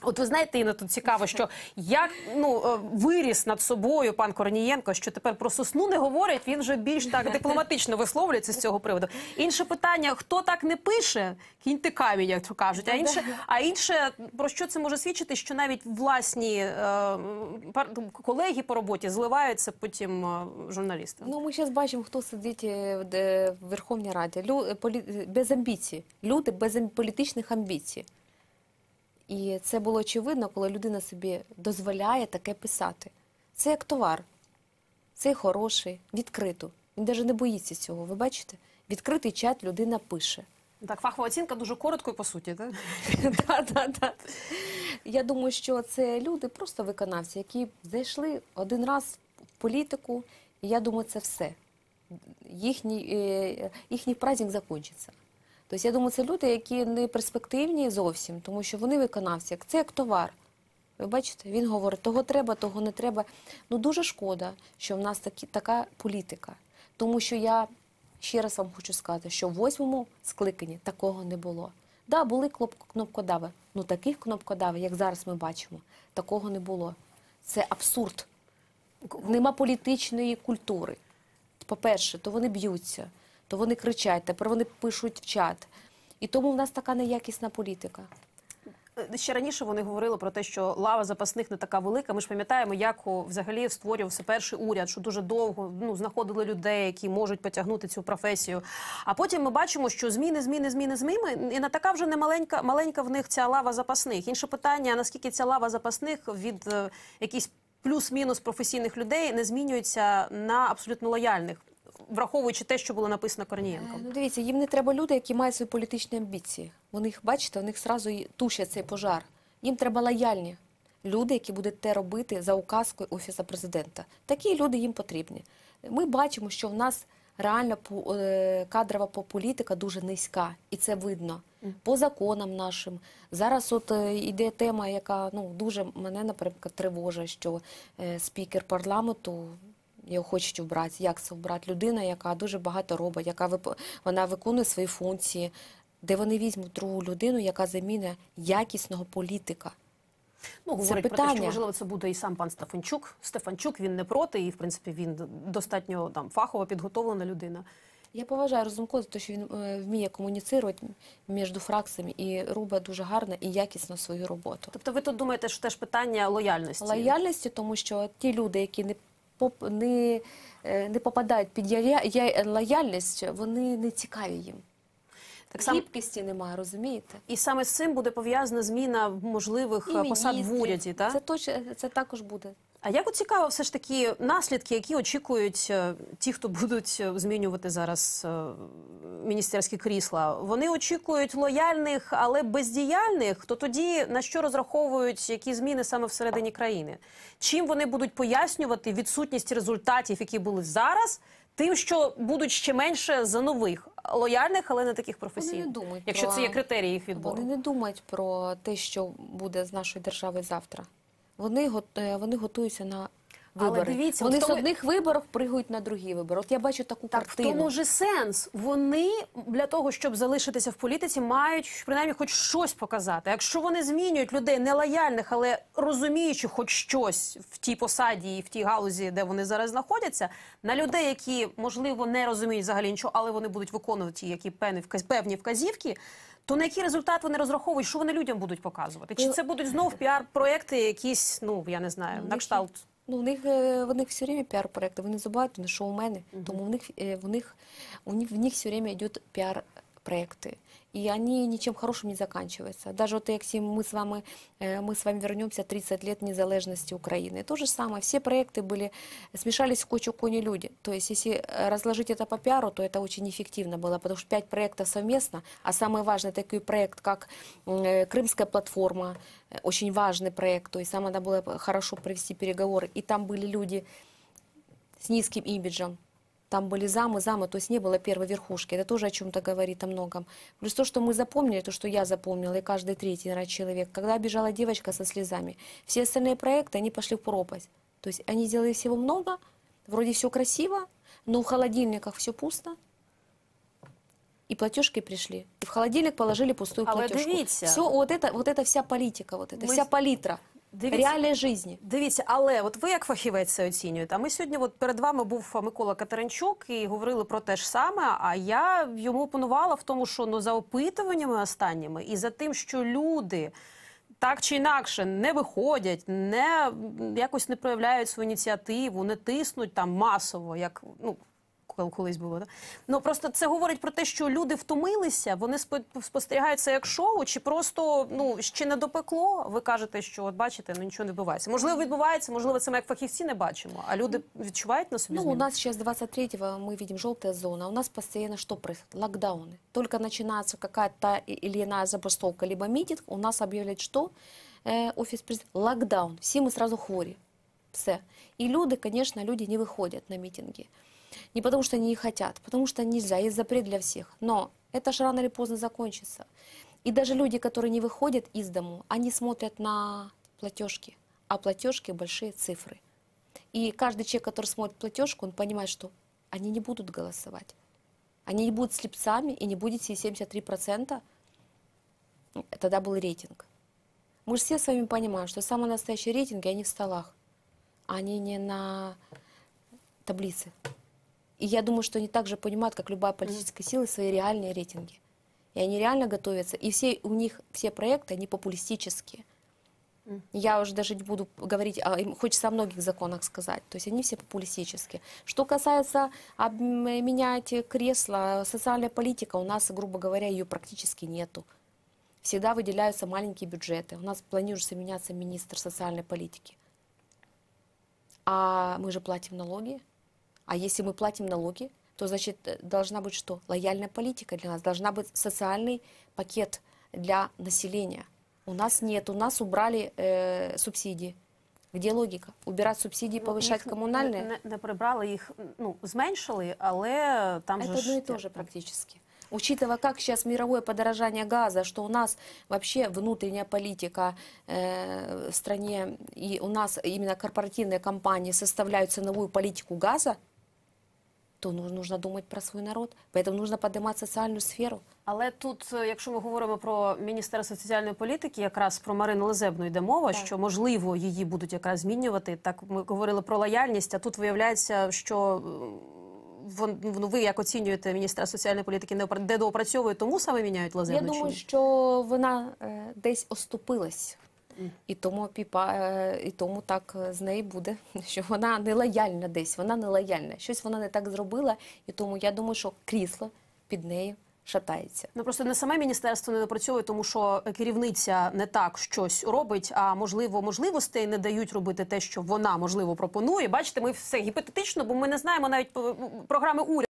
От ви знаєте, Інна, тут цікаво, що як виріс над собою пан Корнієнко, що тепер про сосну не говорять, він вже більш так дипломатично висловлюється з цього приводу. Інше питання, хто так не пише, кіньте камінь, як то кажуть. А інше, про що це може свідчити, що навіть власні колеги по роботі зливаються потім журналістам. Ну, ми зараз бачимо, хто сидить в Верховній Раді. Без амбіцій. Люди без політичних амбіцій. І це було очевидно, коли людина собі дозволяє таке писати. Це як товар. Це хороший, відкрито. Він навіть не боїться цього. Ви бачите? Відкритий чат людина пише. Так, фахова оцінка дуже коротко і по суті, так? Так. Я думаю, що це люди, просто виконавці, які зайшли один раз в політику, і я думаю, це все. Їхній праздник закінчиться. Тобто, я думаю, це люди, які не перспективні зовсім, тому що вони виконавці. Це як товар. Ви бачите, він говорить, того треба, того не треба. Ну, дуже шкода, що в нас така політика. Тому що я ще раз вам хочу сказати, що в 8-му скликанні такого не було. Так, були кнопкодави, але таких кнопкодавів, як зараз ми бачимо, такого не було. Це абсурд. Нема політичної культури. По-перше, то вони б'ються, то вони кричать, тепер вони пишуть в чат. І тому в нас така неякісна політика. Ще раніше вони говорили про те, що лава запасних не така велика. Ми ж пам'ятаємо, як взагалі створювався перший уряд, що дуже довго знаходили людей, які можуть потягнути цю професію. А потім ми бачимо, що зміни, і не така вже не маленька в них ця лава запасних. Інше питання, наскільки ця лава запасних від якісь плюс-мінус професійних людей не змінюється на абсолютно лояльних, враховуючи те, що було написано Корнієнком. Ну, дивіться, їм не треба люди, які мають свої політичні амбіції. Вони їх, бачите, у них одразу тушать цей пожар. Їм треба лояльні люди, які будуть те робити за указкою Офісу Президента. Такі люди їм потрібні. Ми бачимо, що в нас реально кадрова політика дуже низька, і це видно. По законам нашим. Зараз от іде тема, яка дуже мене, наприклад, тривожить, що спікер парламенту, його хочуть вбрати. Як це вбрати? Людина, яка дуже багато робить, вона виконує свої функції, де вони візьмуть другу людину, яка замінить якісного політика. Ну, говорять про те, що, можливо, це буде і сам пан Стефанчук. Стефанчук, він не проти, і, в принципі, він достатньо фахово підготовлена людина. Я поважаю Разумкова за те, що він вміє комуніцирувати між фракціями і робить дуже гарно і якісно свою роботу. Тобто ви тут думаєте, що теж питання лояльності? Лояльності, тому що ті люди, які не попадають під лояльність, вони не цікаві їм. Гібкості немає, розумієте? І саме з цим буде пов'язана зміна можливих посад в уряді, так? Це також буде. А як цікаво все ж таки наслідки, які очікують ті, хто будуть змінювати зараз міністерські крісла? Вони очікують лояльних, але бездіяльних? То тоді на що розраховують, які зміни саме всередині країни? Чим вони будуть пояснювати відсутність результатів, які були зараз, тим, що будуть ще менше за нових? Лояльних, але не таких професійних. Якщо це є критерії їх відбору. Вони не думають про те, що буде з нашою державою завтра. Вони готуються на вибори. Але дивіться, вони з одних виборів пригають на другі вибори. От я бачу таку картину. В тому ж сенс. Вони для того, щоб залишитися в політиці, мають принаймні хоч щось показати. Якщо вони змінюють людей нелояльних, але розуміючи хоч щось в тій посаді і в тій галузі, де вони зараз знаходяться, на людей, які, можливо, не розуміють взагалі нічого, але вони будуть виконувати які певні вказівки, то на який результат вони розраховують, що вони людям будуть показувати? Чи це будуть знов піар-проекти якісь, я не знаю, на кшталт? Ну, в них все время піар-проекти, вони забувають, вони шоумени, тому в них все время йдуть піар-проекти. И они ничем хорошим не заканчиваются. Даже вот если мы с вами вернемся 30 лет незалежности Украины, то же самое. Все проекты были, смешались в кучу кони люди. То есть если разложить это по пиару, то это очень эффективно было, потому что 5 проектов совместно, а самый важный такой проект, как Крымская платформа, очень важный проект, то есть там надо было хорошо провести переговоры, и там были люди с низким имиджем. Там были замы, то есть не было первой верхушки. Это тоже о чем-то говорит, о многом. Плюс то, что мы запомнили, то, что я запомнила, и каждый третий, наверное, человек, когда бежала девочка со слезами, все остальные проекты, они пошли в пропасть. То есть они сделали всего много, вроде все красиво, но в холодильниках все пусто. и платежки пришли. И в холодильник положили пустую Але платежку. дивіться. Все, вот это вся политика, вот это, Ми- вся палитра Дивіться. реальной жизни. Дивіться, але от ви як фахівець це оцінюєте. А ми сьогодні, от перед вами був Микола Катеринчук і говорили про те ж саме, а я йому опонувала в тому, що за опитуваннями останніми і за тим, що люди так чи інакше не виходять, якось не проявляють свою ініціативу, не тиснуть там масово, як колись було. Да? Просто це говорить про те, що люди втомилися, вони спостерігають це як шоу, чи просто ще не допекло. Ви кажете, що от бачите, нічого не відбувається. Можливо, відбувається, можливо, це ми як фахівці не бачимо, а люди відчувають на собі У зміни? нас сейчас 23-го мы видим желтая зона. У нас постоянно что происходит? Локдауны. Только начинается какая-то или иная забастовка, либо митинг, у нас объявляют, что офис президента, локдаун. Все мы сразу хворі. Все. И люди, конечно, люди не выходят на митинги. Не потому что они не хотят, потому что нельзя, есть запрет для всех. Но это же рано или поздно закончится. И даже люди, которые не выходят из дому, они смотрят на платежки, а платежки большие цифры. И каждый человек, который смотрит платежку, он понимает, что они не будут голосовать. Они не будут слепцами и не будет 73%. Тогда был рейтинг. Мы же все с вами понимаем, что самые настоящие рейтинги, они в столах, а они не на таблице. И я думаю, что они также понимают, как любая политическая сила, свои реальные рейтинги. И они реально готовятся. И у них все проекты, они популистические. Я уже даже не буду говорить, хочется о многих законах сказать. То есть они все популистические. Что касается менять кресла, социальная политика, у нас, грубо говоря, ее практически нету. Всегда выделяются маленькие бюджеты. У нас планируется меняться министр социальной политики. А мы же платим налоги. А если мы платим налоги, то, значит, должна быть что? Лояльная политика для нас. Должна быть социальный пакет для населения. У нас нет. У нас убрали субсидии. Где логика? Убирать субсидии, повышать коммунальные? Не прибрали, їх зменшили, але там же Это одно и то же практически. Учитывая, как сейчас мировое подорожание газа, что у нас вообще внутренняя политика в стране, и у нас именно корпоративные компании составляют ценовую политику газа, то нужно думать про свой народ. Поэтому нужно поднимать социальную сферу. Але тут, якщо ми говоримо про Міністерство соціальної політики, якраз про Марину Лазебну йде мова, Так. що, можливо, її будуть якраз змінювати. Так, ми говорили про лояльність, а тут виявляється, що ви як оцінюєте Міністерство соціальної політики, не доопрацьовує, тому саме міняють Лазебну? Я чи думаю, ні? що вона десь оступилась. І тому так з нею буде, що вона не лояльна десь, вона не лояльна. Щось вона не так зробила, і тому я думаю, що крісло під нею шатається. Просто не саме міністерство не допрацьовує, тому що керівниця не так щось робить, а можливо, можливостей не дають робити те, що вона, можливо, пропонує. Бачите, ми все гіпотетично, бо ми не знаємо навіть програми уряду.